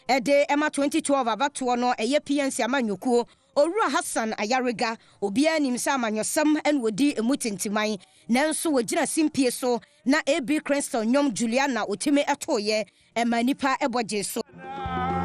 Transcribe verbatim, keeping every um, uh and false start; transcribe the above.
ede ema twenty twelve abato no eye P N C amanyukuo Owura Hassan Ayariga obia nimsa amanyosam en wodi emutintiman nanso wogina simpie so na A B Crystal nyom Juliana otime etoye ema nipa eboje so